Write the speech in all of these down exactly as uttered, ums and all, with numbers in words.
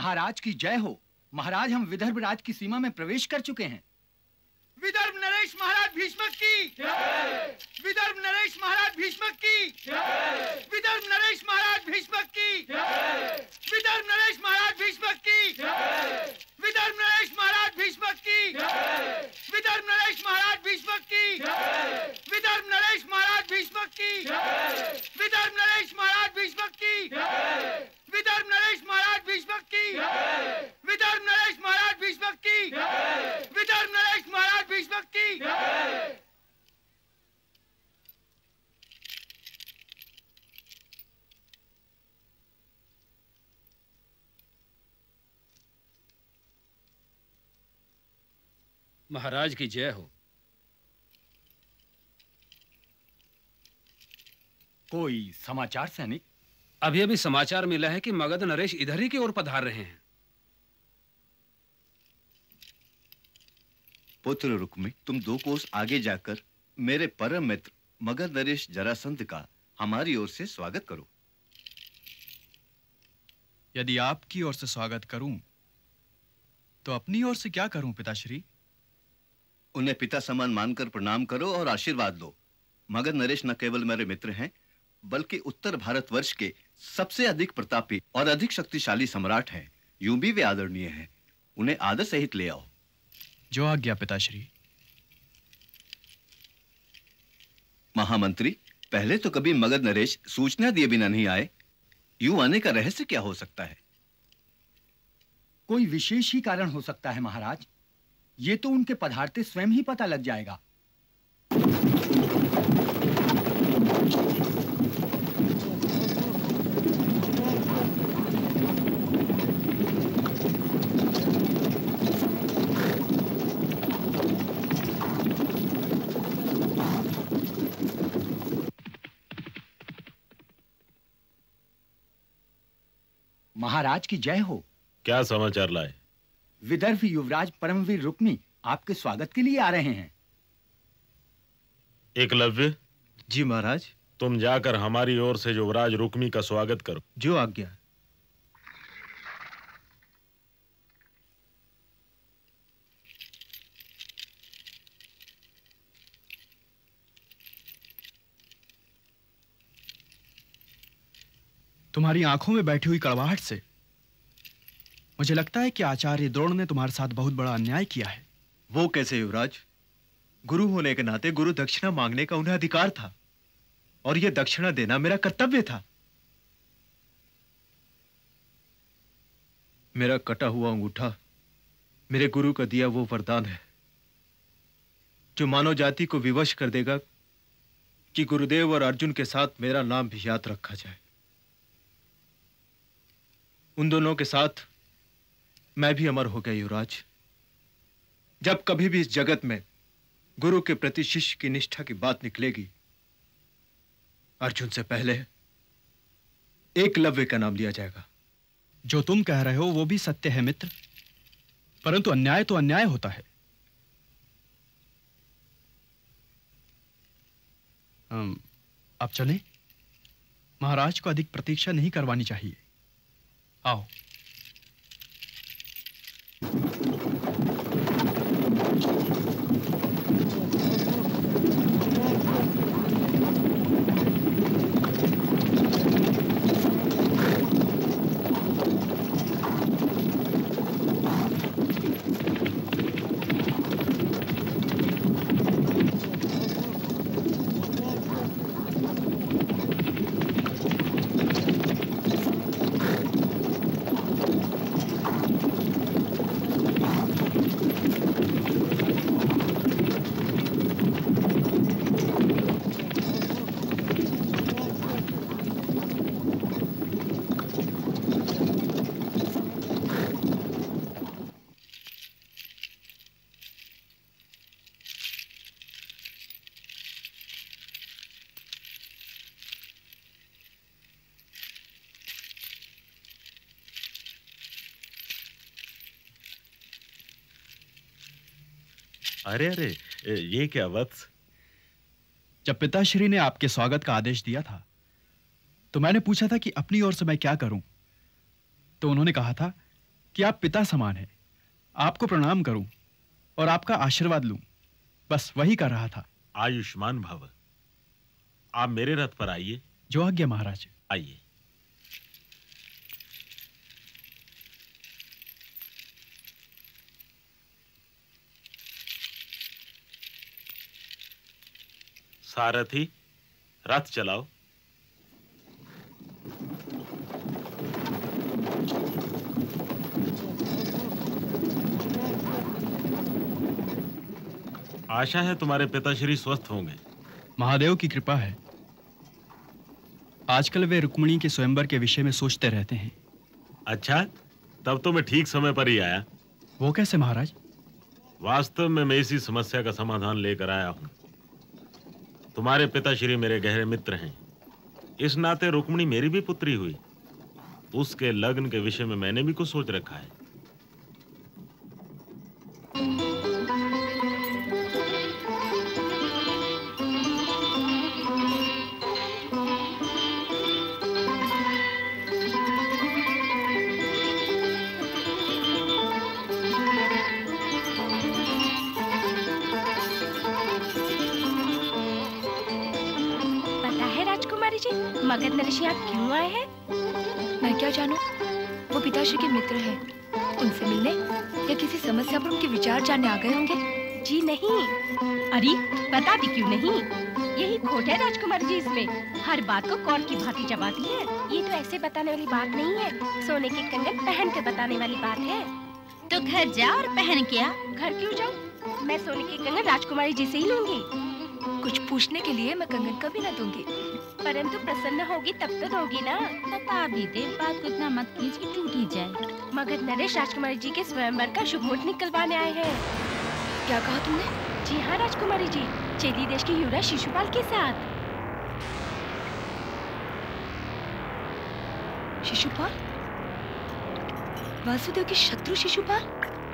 महाराज की जय हो। महाराज, हम विदर्भ राज की सीमा में प्रवेश कर चुके हैं। विदर्भ नरेश महाराज भीष्मक की जय। विदर्भ नरेश महाराज भीष्मक की जय। विदर्भ नरेश महाराज भीष्मक की जय। विदर्भ नरेश महाराज भीष्मक की जय। विदर्भ नरेश महाराज भीष्मक की जय। विदर्भ नरेश महाराज भीष्मक की जय। विदर्भ नरेश महाराज भीष्मक की जय। विदर्भ नरेश महाराज भीष्मक की जय। विदर्भ नरेश महाराज भीष्मक की जय। विदर्भ नरेश महाराज भीष्मक की जय। विदर्भ नरेश महाराज भीष्मक की जय। महाराज की जय हो। कोई समाचार सैनिक? अभी अभी समाचार मिला है कि मगध नरेश इधर ही की ओर पधार रहे हैं। पुत्र रुक्मी, तुम दो कोस आगे जाकर मेरे परम मित्र मगध नरेश जरासंध का हमारी ओर से स्वागत करो। यदि आपकी ओर से स्वागत करूं तो अपनी ओर से क्या करूं पिताश्री? उन्हें पिता समान मानकर प्रणाम करो और आशीर्वाद लो। मगध नरेश न केवल मेरे मित्र हैं, बल्कि उत्तर भारतवर्ष के सबसे अधिक प्रतापी और अधिक शक्तिशाली सम्राट हैं। यूं भी वे आदरणीय हैं। उन्हें आदर सहित ले आओ। जो आज्ञा पिताश्री। महामंत्री, पहले तो कभी मगध नरेश सूचना दिए बिना नहीं आए। यूं आने का रहस्य क्या हो सकता है? कोई विशेष ही कारण हो सकता है महाराज। ये तो उनके पधारते स्वयं ही पता लग जाएगा। महाराज की जय हो। क्या समाचार लाए? विदर्भ युवराज परमवीर रुक्मी आपके स्वागत के लिए आ रहे हैं। एकलव्य। जी महाराज। तुम जाकर हमारी ओर से युवराज रुक्मी का स्वागत करो। जो आज्ञा। तुम्हारी आंखों में बैठी हुई कड़वाहट से मुझे लगता है कि आचार्य द्रोण ने तुम्हारे साथ बहुत बड़ा अन्याय किया है। वो कैसे युवराज? गुरु होने के नाते गुरु दक्षिणा मांगने का उन्हें अधिकार था और यह दक्षिणा देना मेरा कर्तव्य था। मेरा कटा हुआ अंगूठा मेरे गुरु का दिया वो वरदान है जो मानव जाति को विवश कर देगा कि गुरुदेव और अर्जुन के साथ मेरा नाम भी याद रखा जाए। उन दोनों के साथ मैं भी अमर हो गया युवराज। जब कभी भी इस जगत में गुरु के प्रति शिष्य की निष्ठा की बात निकलेगी, अर्जुन से पहले एकलव्य का नाम लिया जाएगा। जो तुम कह रहे हो वो भी सत्य है मित्र, परंतु अन्याय तो अन्याय होता है। हम अब चलें? महाराज को अधिक प्रतीक्षा नहीं करवानी चाहिए। आओ। अरे अरे, ये क्या वत्स? जब पिताश्री ने आपके स्वागत का आदेश दिया था तो मैंने पूछा था कि अपनी ओर से मैं क्या करूं, तो उन्होंने कहा था कि आप पिता समान हैं, आपको प्रणाम करूं और आपका आशीर्वाद लूं, बस वही कर रहा था। आयुष्मान भव। आप मेरे रथ पर आइए। जो आज्ञा महाराज। आइए। सारथी, रथ चलाओ। आशा है तुम्हारे पिताश्री स्वस्थ होंगे। महादेव की कृपा है। आजकल वे रुक्मिणी के स्वयंवर के विषय में सोचते रहते हैं। अच्छा, तब तो मैं ठीक समय पर ही आया। वो कैसे महाराज? वास्तव में मैं इसी समस्या का समाधान लेकर आया हूं। तुम्हारे पिताश्री मेरे गहरे मित्र हैं, इस नाते रुक्मिणी मेरी भी पुत्री हुई। उसके लग्न के विषय में मैंने भी कुछ सोच रखा है। मगध नरेश यहाँ क्यों आए हैं? मैं क्या जानूं? वो पिताश्री के मित्र हैं। उनसे मिलने या किसी समस्या पर उनके विचार जानने आ गए होंगे। जी नहीं। अरे बता दी क्यों नहीं? यही खोट है राजकुमारी जी इसमें। हर बात को कौन की भांति चबाती है। ये तो ऐसे बताने वाली बात नहीं है, सोने के कंगन पहन के बताने वाली बात है। तो घर जा और पहन के आ। घर क्यों जाऊँ? मैं सोने के कंगन राजकुमारी जी से ही लूंगी। कुछ पूछने के लिए मैं कंगन कभी न दूंगी। परंतु प्रसन्न होगी तब तो दोगी ना। बता भी दे, बात को इतना मत खींच कि टूट ही जाए। मगध नरेश राजकुमारी जी के स्वयंवर का शुभ मुहूर्त निकलवाने आए हैं। क्या कहा तुमने? जी हाँ राजकुमारी जी, चेदी देश के युवराज शिशुपाल के साथ। शिशुपाल? वासुदेव के शत्रु शिशुपाल?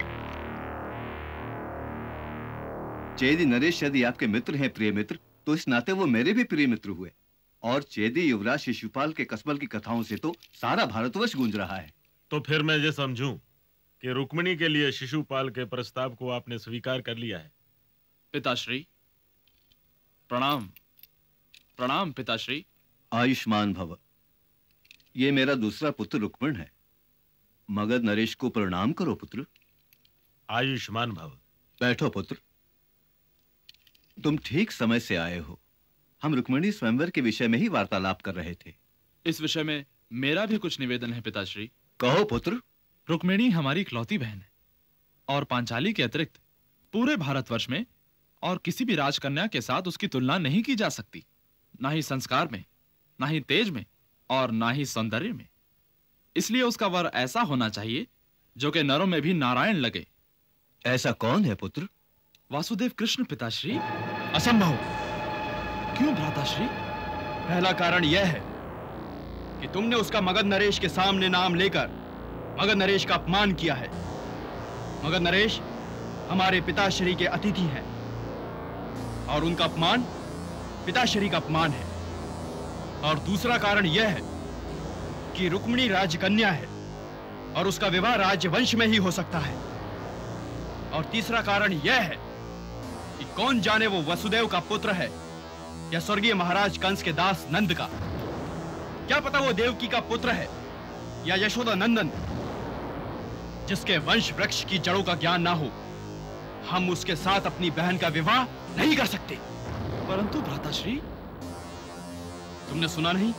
चेदी नरेश यदि आपके मित्र हैं प्रिय मित्र, तो इस नाते वो मेरे भी प्रिय मित्र हुए। और चेदी युवराज शिशुपाल के कसबल की कथाओं से तो सारा भारतवर्ष गूंज रहा है। तो फिर मैं ये समझूं कि रुक्मिणी के लिए शिशुपाल के प्रस्ताव को आपने स्वीकार कर लिया है। पिताश्री प्रणाम। प्रणाम पिताश्री। आयुष्मान भव। ये मेरा दूसरा पुत्र रुक्मिण है। मगध नरेश को प्रणाम करो पुत्र। आयुष्मान भव। बैठो पुत्र। तुम ठीक समय से आए हो। हम रुक्मिणी स्वयंवर के विषय में ही वार्तालाप कर रहे थे। इस विषय में मेरा भी कुछ निवेदन है पिताश्री। कहो पुत्र। रुक्मिणी हमारी इकलौती बहन है और पांचाली के अतिरिक्त पूरे भारतवर्ष में और किसी भी राजकन्या के साथ उसकी तुलना नहीं की जा सकती। ना ही संस्कार में, ना ही तेज में और ना ही सौंदर्य में। इसलिए उसका वर ऐसा होना चाहिए जो कि नरों में भी नारायण लगे। ऐसा कौन है पुत्र? वासुदेव कृष्ण पिताश्री। असंभव। क्यों भ्राताश्री? पहला कारण यह है कि तुमने उसका मगध नरेश के सामने नाम लेकर मगध नरेश का अपमान किया है। मगध नरेश हमारे पिताश्री के अतिथि हैं और उनका अपमान पिताश्री का अपमान है। और दूसरा कारण यह है कि रुक्मिणी राजकन्या है और उसका विवाह राजवंश में ही हो सकता है। और तीसरा कारण यह है कि कौन जाने वो वसुदेव का पुत्र है या स्वर्गीय महाराज कंस के दास नंद का। क्या पता वो देवकी का पुत्र है या यशोदा नंदन। जिसके वंश वृक्ष की जड़ों का ज्ञान ना हो, हम उसके साथ अपनी बहन का विवाह नहीं कर सकते। परंतु भ्राताश्री, तुमने सुना नहीं?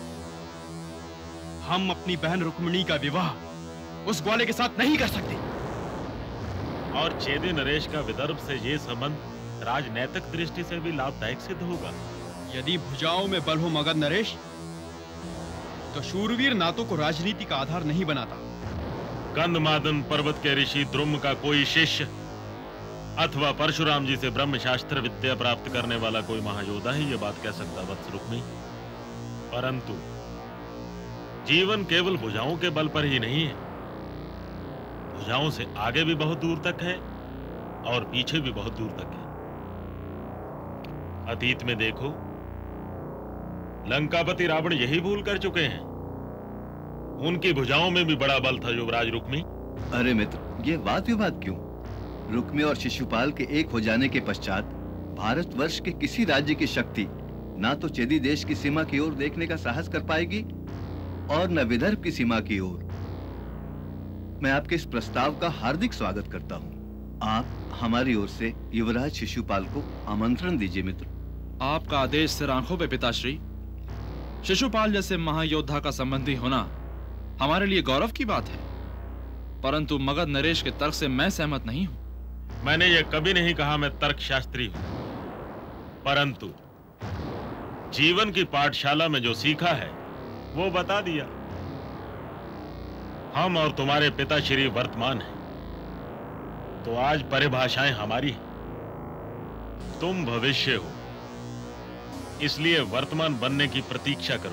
हम अपनी बहन रुक्मिणी का विवाह उस ग्वाले के साथ नहीं कर सकते। और चेदी नरेश का विदर्भ से ये संबंध राजनैतिक दृष्टि से भी लाभदायक सिद्ध होगा। यदि भुजाओं में बल हो मगध नरेश, तो शूरवीर नातों को राजनीति का आधार नहीं बनाता। गंधमादन पर्वत के ऋषि द्रुम का कोई शिष्य अथवा परशुराम जी से ब्रह्म शास्त्र विद्या प्राप्त करने वाला कोई महायोद्धा ही ये बात कह सकता वत्स रुक्मी। परंतु जीवन केवल भुजाओं के बल पर ही नहीं है। भुजाओं से आगे भी बहुत दूर तक है और पीछे भी बहुत दूर तक है। अतीत में देखो, लंकापति रावण यही भूल कर चुके हैं। उनकी भुजाओं में भी बड़ा बल था युवराज रुक्मी, अरे मित्र, ये वाद विवाद क्यों? रुक्मी और शिशुपाल के एक हो जाने के पश्चात भारतवर्ष के किसी राज्य की शक्ति ना तो चेदी देश की सीमा की ओर देखने का साहस कर पाएगी और न विदर्भ की सीमा की ओर। मैं आपके इस प्रस्ताव का हार्दिक स्वागत करता हूँ। आप हमारी ओर से युवराज शिशुपाल को आमंत्रण दीजिए मित्र। आपका आदेश सिर आंखों पे पिताश्री। शिशुपाल जैसे महायोद्धा का संबंधी होना हमारे लिए गौरव की बात है, परंतु मगध नरेश के तर्क से मैं सहमत नहीं हूं। मैंने ये कभी नहीं कहा मैं तर्कशास्त्री हूं, परंतु जीवन की पाठशाला में जो सीखा है वो बता दिया। हम और तुम्हारे पिता श्री वर्तमान हैं, तो आज परिभाषाएं हमारी हैं। तुम भविष्य हो, इसलिए वर्तमान बनने की प्रतीक्षा करो।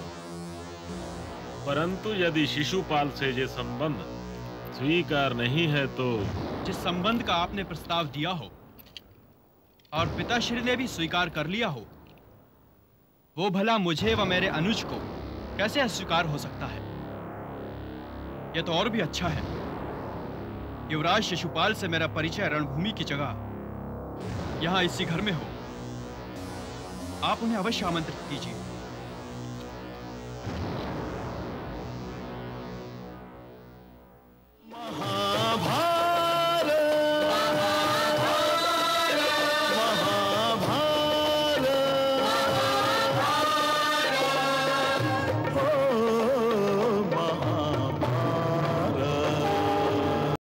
परंतु यदि शिशुपाल से ये संबंध स्वीकार नहीं है तो जिस संबंध का आपने प्रस्ताव दिया हो और पिताश्री ने भी स्वीकार कर लिया हो, वो भला मुझे व मेरे अनुज को कैसे अस्वीकार हो सकता है? यह तो और भी अच्छा है। युवराज शिशुपाल से मेरा परिचय रणभूमि की जगह यहां इसी घर में हो। आप उन्हें अवश्य आमंत्रित कीजिए।